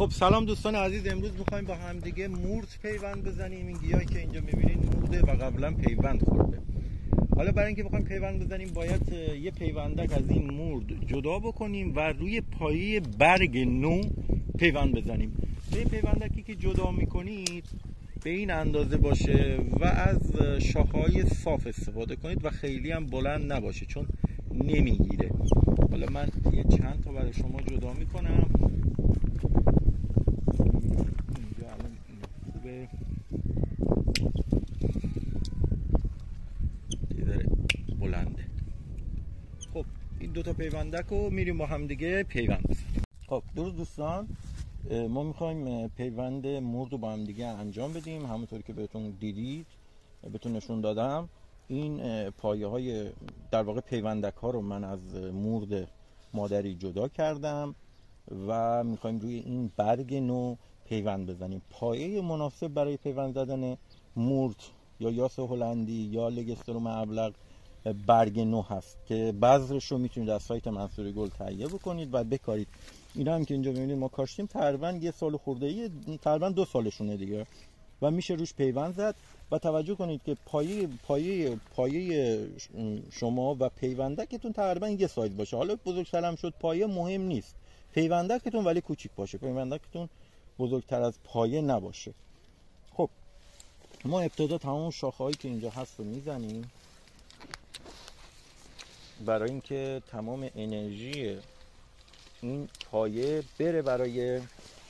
خب سلام دوستان عزیز، امروز میخوایم با هم دیگه مورد پیوند بزنیم. این گیاهی که اینجا میبینید مورده و قبلا پیوند خورده. حالا برای اینکه بخوایم پیوند بزنیم باید یه پیوندک از این مورد جدا بکنیم و روی پایه برگ نو پیوند بزنیم. به پیوندکی که جدا میکنید به این اندازه باشه و از شاخه‌های صاف استفاده کنید و خیلی هم بلند نباشه چون نمیگیره. حالا من یه چند تا برای شما جدا میکنم. اینجا الان خوبه، یه ذره بلنده. خب این دوتا پیوندک رو میریم با هم دیگه پیوند بزنیم. خب درود دوستان، ما میخوایم پیوند مورد رو با هم دیگه انجام بدیم. همونطوری که بهتون دیدید، بهتون نشون دادم، این پایه های در واقع پیوندک ها رو من از مورد مادری جدا کردم و میخوایم روی این برگ نو پیوند بزنیم. پایه مناسب برای پیوند زدن مورد یا یاس هلندی یا لگستروم ابلق برگ نو هست که بذرش رو میتونید از سایت منصور گل تهیه بکنید و بکارید. اینا هم که اینجا ببینید ما کاشتیم تقریبا یه سال خورده، تقریبا 2 سالشونه دیگه و میشه روش پیوند زد. و توجه کنید که پایه شما و پیوندکتون تقریبا یه سایز باشه. حالا بزرگتر هم شد پایه مهم نیست، پیوندکتون ولی کوچیک باشه، پیوندکتون بزرگتر از پایه نباشه. خب ما ابتدا تمام شاخه‌هایی که اینجا هست رو میزنیم برای اینکه تمام انرژی این پایه بره برای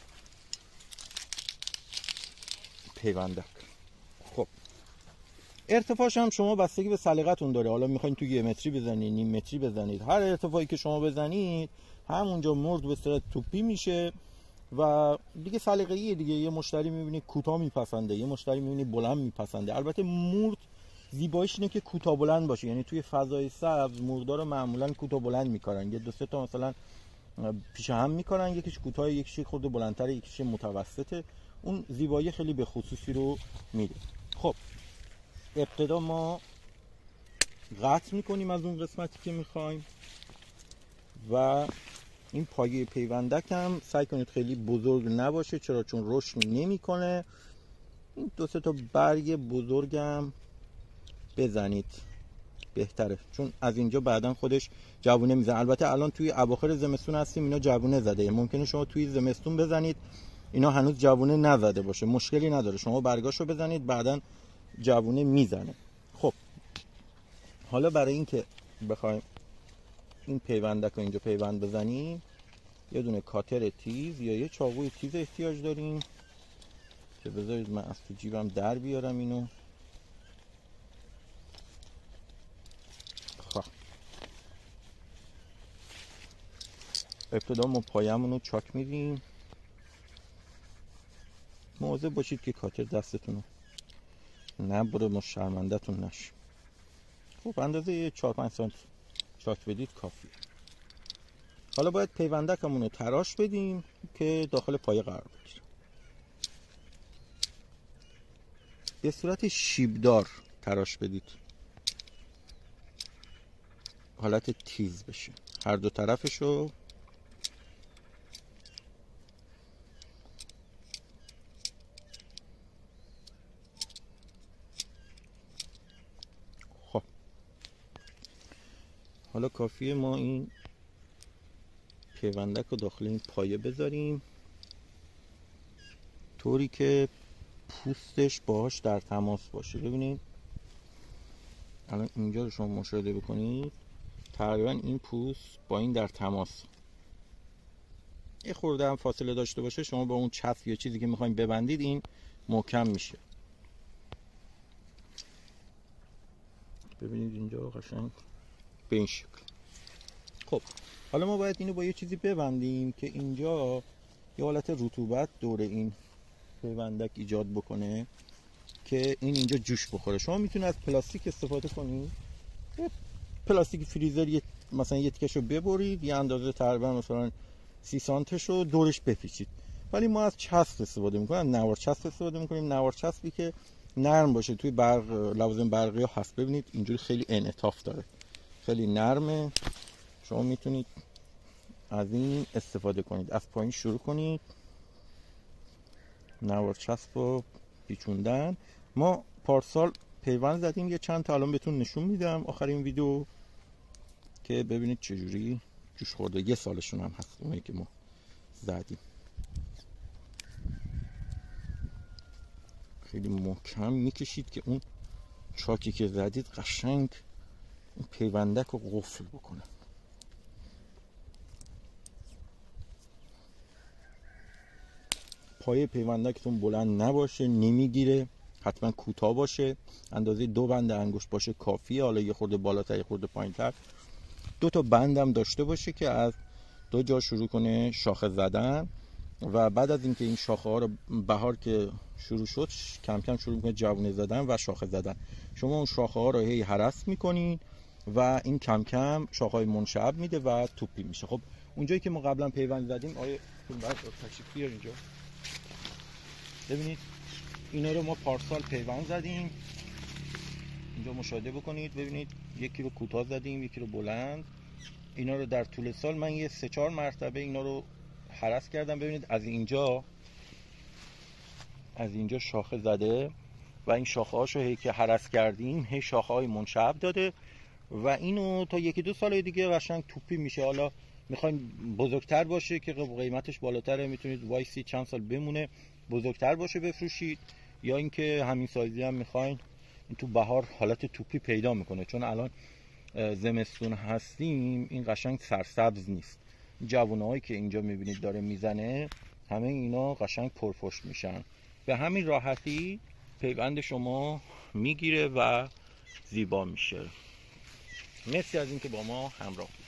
پیوندک. خب ارتفاعش هم شما بستگی به سلیقتون داره. حالا میخواین تو 1 متری بزنید، نیم متری بزنید، هر ارتفاعی که شما بزنید همونجا مورد به صورت توپی میشه و دیگه سلیقه‌ایه دیگه. یه مشتری میبینی کوتاه میپسنده، یه مشتری میبینی بلند میپسنده. البته مورد زیباییش اینه که کوتاه بلند باشه، یعنی توی فضای سبز موردا رو معمولا کوتاه بلند میکارن، یه 2-3 تا مثلا پیش هم میکنن، یکیش کوتاه یکیش خورده بلندتر یکیش متوسطه. اون زیبایی خیلی به خصوصی رو میده. خب ابتدا ما قطع میکنیم از اون قسمتی که میخوایم و این پایه پیوندک هم سعی کنید خیلی بزرگ نباشه، چرا چون رشد نمیکنه. این 2-3 تا برگ بزرگم بزنید بهتره، چون از اینجا بعدن خودش جوونه میزنه. البته الان توی اواخر زمستون هستیم، اینا جوونه زده. ممکنه شما توی زمستون بزنید اینا هنوز جوونه نزده باشه، مشکلی نداره، شما برگاشو بزنید بعدن جوونه میزنه. خب حالا برای اینکه بخوایم این پیوندک رو اینجا پیوند بزنیم یه دونه کاتر تیز یا یه چاقوی تیز احتیاج داریم که بذارید من از تو جیبم در بیارم اینو. خب ابتدا ما پایمون رو چاک میدیم. مواظب باشید که کاتر دستتون رو نبره، ما شرمنده‌تون نشه. خب اندازه 4-5 سانتی چاک بدید کافیه. حالا باید پیوندکمون رو تراش بدیم که داخل پایه قرار بگیره. به صورت شیبدار تراش بدید، حالت تیز بشه هر دو طرفشو. خب حالا کافیه ما این پیوندک رو داخل این پایه بذاریم طوری که پوستش باهاش در تماس باشه. ببینید الان اینجا رو شما مشاهده بکنید، تقریبا این پوست با این در تماس. یه خورده هم فاصله داشته باشه شما با اون چسب یا چیزی که میخوایم ببندید این محکم میشه. ببینید اینجا قشنگ به این شکل. خب حالا ما باید اینو با یه چیزی ببندیم که اینجا یه حالت رطوبت دور این پیوندک ایجاد بکنه که این اینجا جوش بخوره. شما میتونید از پلاستیک استفاده کنید، پلاستیک فریزر مثلا یه تیکشو ببرید، یه اندازه تقریبا مثلا 30 سانتشو دورش بپیچید. ولی ما از چسب استفاده میکنیم، نوار چسب استفاده میکنیم، نوار چسبی که نرم باشه. توی برق لوازم برقی ها هست، ببینید اینجوری خیلی انعطاف داره، خیلی نرمه. شما میتونید از این استفاده کنید، از پایین شروع کنید نوار چسب و پیچوندن. ما پارسال پیوند زدیم یه چند تا، الان بهتون نشون میدم آخرین ویدیو که ببینید چجوری جوش خورده. 1 سالشون هم هست اونایی که ما زدیم. خیلی محکم میکشید که اون چاکی که زدید قشنگ اون پیوندک رو قفل بکنه. پای پیوندکتون بلند نباشه، نمیگیره، حتما کوتاه باشه، اندازه 2 بند انگشت باشه کافیه. حالا یه خورده بالاتر یه خورده پایینتر. 2 تا بندم داشته باشه که از 2 جا شروع کنه شاخه زدن و بعد از اینکه این شاخه ها رو بهار که شروع شد کم کم شروع میکنه جوونه زدن و شاخه زدن. شما اون شاخه ها رو هی هرس میکنین و این کم کم شاخه های منشعب میده و توپی میشه. خب اونجایی که ما قبلا پیوند زدیم، آیه بعد تشریف بیار اینجا ببینید، اینا رو ما پارسال پیوند زدیم. اینجا مشاهده بکنید ببینید، یکی رو کوتاه زدیم یکی رو بلند. اینا رو در طول سال من یه 3-4 مرتبه اینا رو هرس کردم. ببینید از اینجا شاخه زده و این شاخه هاشو هی که هرس کردیم هی شاخه های منشعب داده و اینو تا 1-2 سال دیگه قشنگ توپی میشه. حالا میخواین بزرگتر باشه که قیمتش بالاتره، میتونید وایسی چند سال بمونه بزرگتر باشه بفروشید، یا اینکه همین سایزی هم میخواین این تو بهار حالت توپی پیدا میکنه. چون الان زمستون هستیم این قشنگ سرسبز نیست. جوونهایی که اینجا میبینید داره میزنه همه اینا قشنگ پرپشت میشن. به همین راحتی پیوند شما میگیره و زیبا میشه. مرسی از اینکه با ما همراه